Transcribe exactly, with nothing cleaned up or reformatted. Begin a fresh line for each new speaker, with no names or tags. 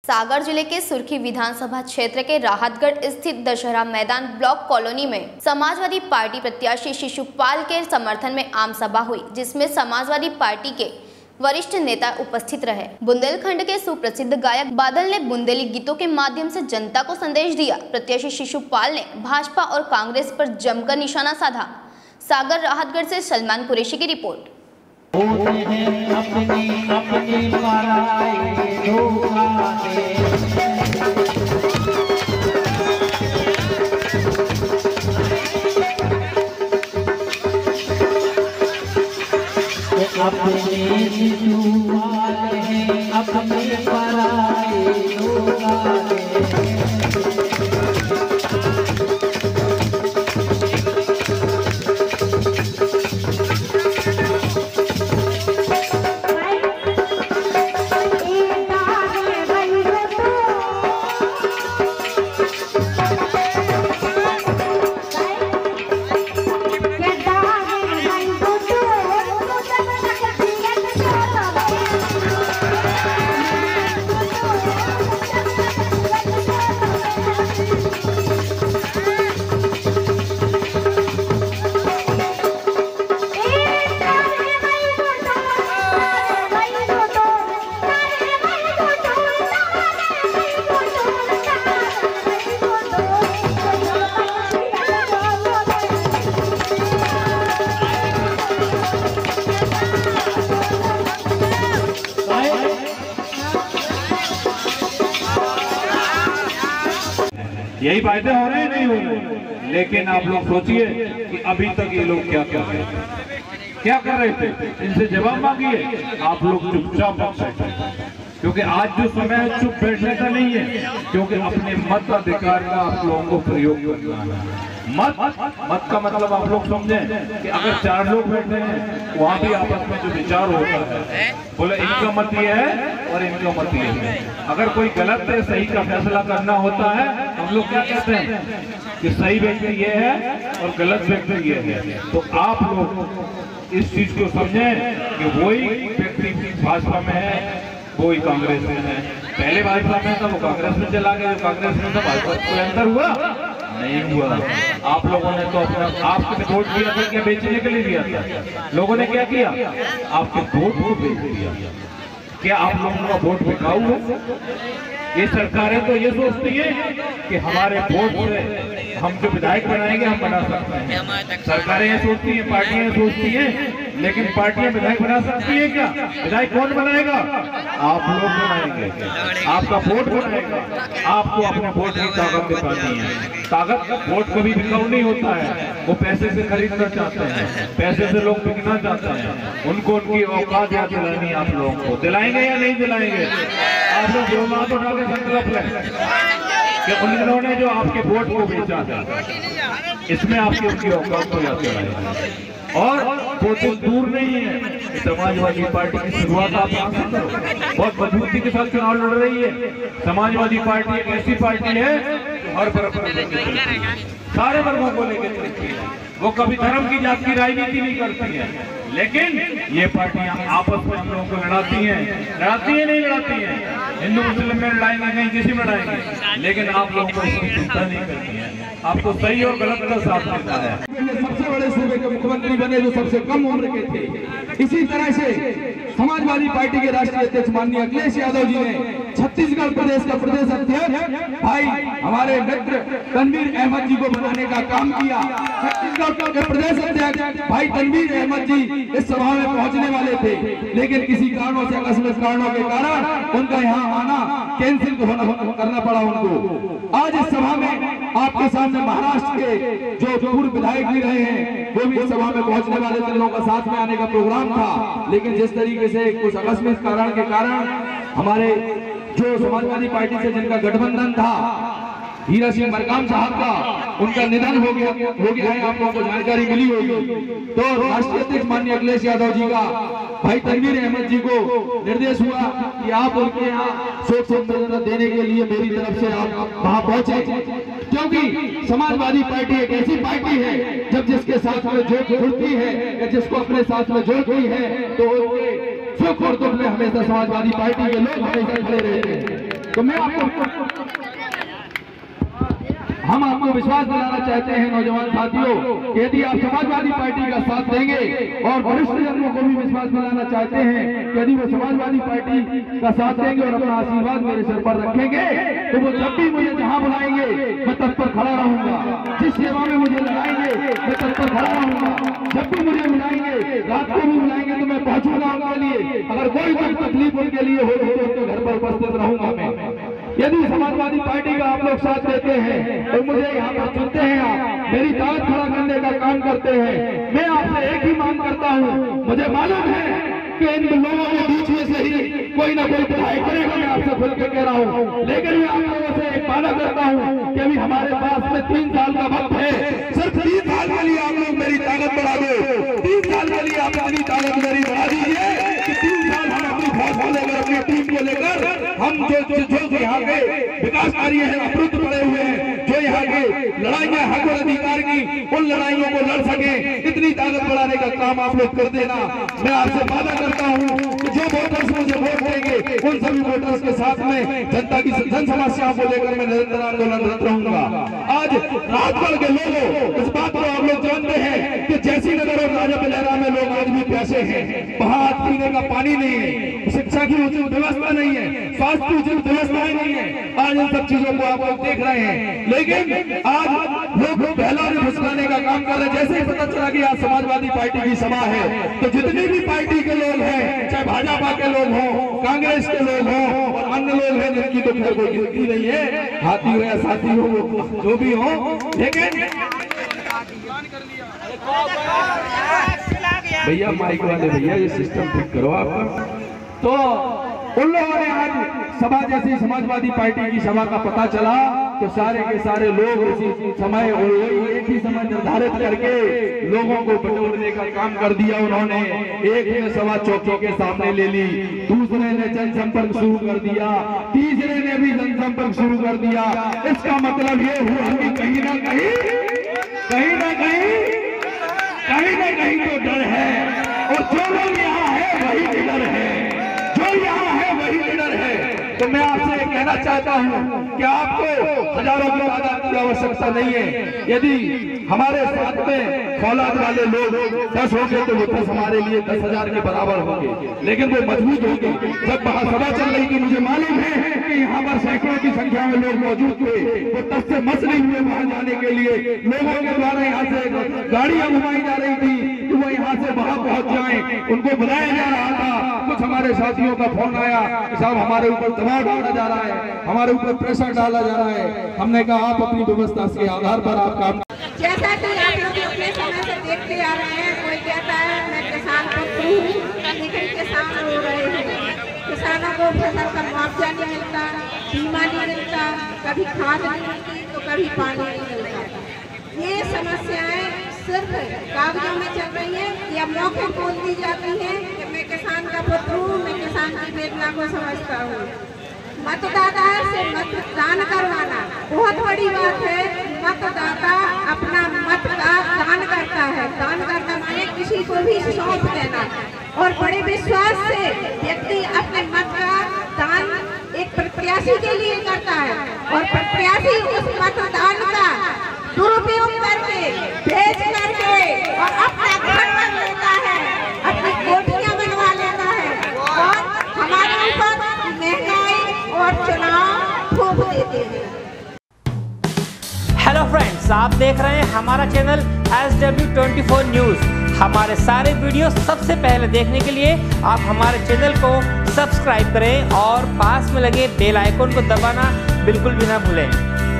सागर जिले के सुर्खी विधानसभा क्षेत्र के राहतगढ़ स्थित दशहरा मैदान ब्लॉक कॉलोनी में समाजवादी पार्टी प्रत्याशी शिशुपाल के समर्थन में आम सभा हुई, जिसमें समाजवादी पार्टी के वरिष्ठ नेता उपस्थित रहे। बुंदेलखंड के सुप्रसिद्ध गायक बादल ने बुंदेली गीतों के माध्यम से जनता को संदेश दिया। प्रत्याशी शिशुपाल ने भाजपा और कांग्रेस पर जमकर निशाना साधा। सागर राहतगढ़ से सलमान कुरैशी की रिपोर्ट।
होते हैं अपनी अपनी पराई धोखाने, अपने शिशुपाल हैं अपनी पराई धोखाने।
यही फायदे हो रहे हैं नहीं हो रहे, लेकिन आप लोग सोचिए कि अभी तक ये लोग क्या कर रहे थे, क्या कर रहे थे, इनसे जवाब मांगिए। आप लोग चुपचाप बैठे, क्योंकि आज जो समय है चुप बैठने का नहीं है, क्योंकि अपने मत अधिकार का आप लोगों को प्रयोग करना है। मत मत का मतलब आप लोग समझें कि अगर चार लोग बैठे हैं वहां भी आपस में जो विचार होता है, बोले इनका मत ये है और इनका मत ये है। अगर कोई गलत है सही का फैसला करना होता है, हम लोग क्या कहते हैं कि सही व्यक्ति ये है और गलत व्यक्ति ये है। तो आप लोग इस चीज को समझें कि वही व्यक्ति भाजपा में है, वही कांग्रेस में है। पहले भाजपा में था वो कांग्रेस में चला गया, जो कांग्रेस में था भाजपा कोई अंतर हुआ नहीं हुआ। आप लोगों ने तो अपना आपके वोट दिया था, क्या बेचने के लिए दिया था? लोगों ने क्या किया? आपके वोट को बेच दिया। क्या आप लोगों का वोट बिकाऊ है? ये सरकारें तो ये सोचती है कि हमारे वोट से हम जो विधायक बनाएंगे हम बना सकते हैं। सरकारें ये सोचती हैं, पार्टियां सोचती हैं, लेकिन पार्टियां विधायक बना सकती है क्या? विधायक कौन बनाएगा? आप लोग बनाएंगे, आपका वोट बनाएगा। आपको अपने वोट की ताकत दिखानी है। ताकत वोट कभी बिकाऊ नहीं होता है, वो पैसे से खरीदना चाहते हैं, पैसे से लोग बिकना चाहते हैं। उनको उनकी औकात याद दिलानी आप लोगों को। दिलाएंगे या नहीं दिलाएंगे? आप लोग जो बात उठा के संकल्प लें कि उन्होंने जो आपके वोट को बेचा था, इसमें आपकी उनकी औकात को याद दिलाएंगे। और वो तो दूर नहीं है, समाजवादी पार्टी की शुरुआत आप यहाँ से करो। बहुत मजबूती के साथ चुनाव लड़ रही है। समाजवादी पार्टी एक ऐसी पार्टी है जो हर वर्ग सारे वर्गों को लेकर चलती है। वो कभी धर्म की जात की राजनीति नहीं करती है, लेकिन ये पार्टियां आपस में हम लोगों को लड़ाती हैं। लड़ाती है नहीं लड़ाती हैं, हिंदू मुस्लिम में लड़ाएंगे, कहीं किसी में लड़ाएंगे, लेकिन आप लोगों को इसकी चिंता नहीं करती है। आपको सही और गलत का साथ देता है।
सबसे बड़े सूबे के मुख्यमंत्री बने जो सबसे कम उम्र के थे। इसी तरह से समाजवादी पार्टी के राष्ट्रीय अध्यक्ष माननीय अखिलेश यादव जी ने छत्तीसगढ़ प्रदेश का प्रदेश अध्यक्ष भाई हमारे मित्र तनवीर अहमद जी को बनाने का काम किया। छत्तीसगढ़ के प्रदेश अध्यक्ष भाई तनवीर अहमद जी इस सभा में पहुंचने वाले थे, लेकिन किसी कारणों से आकस्मिक कारणों के कारण उनका यहाँ आना कैंसिल करना पड़ा उनको। आज इस सभा में आपके सामने महाराष्ट्र के जो पूर्व विधायक भी रहे हैं वो भी इस सभा में पहुंचने वाले थे। लोगों का साथ में आने का प्रोग्राम था, लेकिन जिस तरीके से कुछ आकस्मिक कारण के कारण हमारे जो समाजवादी पार्टी से जिनका गठबंधन था हीरा सिंह मरकाम साहब का, उनका निधन हो गया हो गया है। आप लोगों को जानकारी मिली होगी। तो राष्ट्रीय अध्यक्ष माननीय अखिलेश यादव जी का भाई तनवीर अहमद जी को निर्देश हुआ कि आप उनके यहाँ शोक संबोधन देने के लिए मेरी तरफ से आप वहां पहुंचे, क्योंकि समाजवादी पार्टी एक ऐसी पार्टी है जब जिसके साथ में जोड़ जुड़ती है या जिसको अपने साथ में जोड़ती है तो उनके सुख और दुख में हमेशा समाजवादी पार्टी के लोग हमेशा खड़े रहते हैं। तो मैं आपको हम आपको विश्वास दिलाना चाहते हैं नौजवान साथियों कि यदि आप समाजवादी पार्टी का साथ देंगे और वरिष्ठ जनों को भी विश्वास दिलाना चाहते हैं कि यदि वो समाजवादी पार्टी का साथ देंगे और अपना आशीर्वाद मेरे सिर पर रखेंगे तो वो जब भी मुझे जहां बुलाएंगे मैं तत्पर खड़ा रहूंगा। जिस सेवा में मुझे लगाएंगे मैं तत्पर खड़ा रहूंगा। जब भी मुझे बुलाएंगे, रात को भी बुलाएंगे तो मैं पहुंचूंगा उनके लिए। अगर कोई कोई तकलीफ उनके लिए हो तो उनके घर पर उपस्थित रहूंगा मैं। यदि समाजवादी पार्टी का आप लोग साथ देते हैं तो मुझे यहाँ पर चुनते हैं, आप मेरी ताकत खड़ा करने का काम करते हैं। मैं आपसे एक ही मांग करता हूँ, मुझे मालूम है कि इन लोगों के बीच में से ही कोई ना कोई पढ़ाई करेगा, मैं आपसे खुल के कह रहा हूँ, लेकिन मैं आप लोगों से एक वादा करता हूँ कि अभी हमारे पास में तीन साल का वक्त है। सिर्फ तीन साल के लिए आप लोग मेरी ताकत बढ़ा दो। तीन साल के लिए आप अपनी ताकत मेरी बढ़ा दीजिए कि तीन साल हम अपनी फौज को लेकर, अपनी टीम को लेकर हम जो जो यहाँ के विकास कार्य है अवरुद्ध पड़े हुए हैं, जो यहाँ के लड़ाइयाँ हक और अधिकार की, उन लड़ाइयों को लड़ सके, इतनी ताकत बढ़ाने का काम आप लोग कर देना। मैं आपसे वादा करता हूँ कि जो वोटर्स मुझे वोट देंगे उन सभी वोटर्स के साथ में जनता की जन समस्याओं को लेकर मैं निरंतर आंदोलनरत रहूंगा। आज राजगढ़ के लोगों इस बात को आप लोग जानते हैं कि जैसी नगर और राजा बलेरा में लोग आज भी प्यासे हैं, वहाँ पीने का पानी नहीं है, शिक्षा की उचित व्यवस्था नहीं है, स्वास्थ्य की उचित व्यवस्थाएं नहीं है। आज इन सब चीजों को आप लोग देख रहे हैं, लेकिन आज लोग पहला भी फुसलाने का काम कर रहे हैं। जैसे ही पता चला कि आज समाजवादी पार्टी की सभा है तो जितनी भी पार्टी के लोग हैं, चाहे भाजपा के लोग हों, कांग्रेस के लोग हों और अन्य लोग हैं जिनकी तो खैर कोई गिनती नहीं है, हाथी हो या साथी हो, जो भी हो, लेकिन भैया माइक वाले भैया ये सिस्टम ठीक करो आपका। तो उन लोगों ने आज सभा जैसी समाजवादी पार्टी की सभा का पता चला तो सारे के सारे लोग उसी समय एक ही समय निर्धारित करके लोगों को बटोरने का काम कर दिया उन्होंने। एक ने सभा चौकी के सामने ले ली, दूसरे ने जनसंपर्क शुरू कर दिया, तीसरे ने भी जनसंपर्क शुरू कर दिया। इसका मतलब ये हुआ कि कहीं ना कहीं कहीं ना कहीं कहीं ना कहीं तो डर है, और जो लोग यहाँ है वही लीडर है, जो यहाँ है वही लीडर है। तो मैं आपसे कहना चाहता हूँ कि आपको हजारों की तादाद की आवश्यकता नहीं है। यदि हमारे साथ में फौलाद वाले लोग दस होंगे तो वो दस हमारे लिए दस हजार के बराबर होंगे, लेकिन वो मजबूत होंगे। जब महासभा चल रही थी मुझे मालूम है कि यहाँ पर सैकड़ों की संख्या में लोग मौजूद थे, वो तब से मस नहीं हुए वहां जाने के लिए। लोगों के द्वारा यहाँ से गाड़ियां घुमाई जा रही थी कि वो यहाँ से वहां पहुंच जाए, उनको बुलाया जा रहा था। कुछ हमारे साथियों का फोन आया कि साहब हमारे ऊपर दबाव डाला जा रहा है, हमारे ऊपर प्रेशर डाला जा रहा है। हमने कहा आप अपनी व्यवस्था के आधार पर आप काम।
जैसा कि आप लोग अपने समय से देखते आ रहे हैं, कोई कहता है मैं किसान पुत्र हूँ, लेकिन किसान हो रहे हैं, किसानों को फसल का मुआवजा नहीं मिलता, बीमा नहीं मिलता, कभी खाद नहीं मिलती तो कभी पानी नहीं मिलता। ये समस्याएं सिर्फ कागजों में चल रही हैं या मौके बोल दी जाती हैं कि मैं किसान का पुत्र हूँ, मैं किसान की वेदना को समझता हूँ। मतदाता से मतदान करवाना बहुत बड़ी बात है। मतदाता अपना मत का दान करता है, दान करना माने किसी को भी सौंप देना, और बड़े विश्वास से व्यक्ति अपने मत का दान एक प्रत्याशी के लिए करता है, और प्रत्याशी उस मतदान का दुरुपयोग करके भेज करके और अपना घर बन लेता है, अपनी कोठियां बनवा लेता है, और हमारे ऊपर महंगाई और चुनाव थोप देते हैं।
हेलो फ्रेंड्स, आप देख रहे हैं हमारा channel S W twenty four news. हमारे सारे वीडियो सबसे पहले देखने के लिए आप हमारे चैनल को सब्सक्राइब करें और पास में लगे बेल आइकन को दबाना बिल्कुल भी ना भूलें।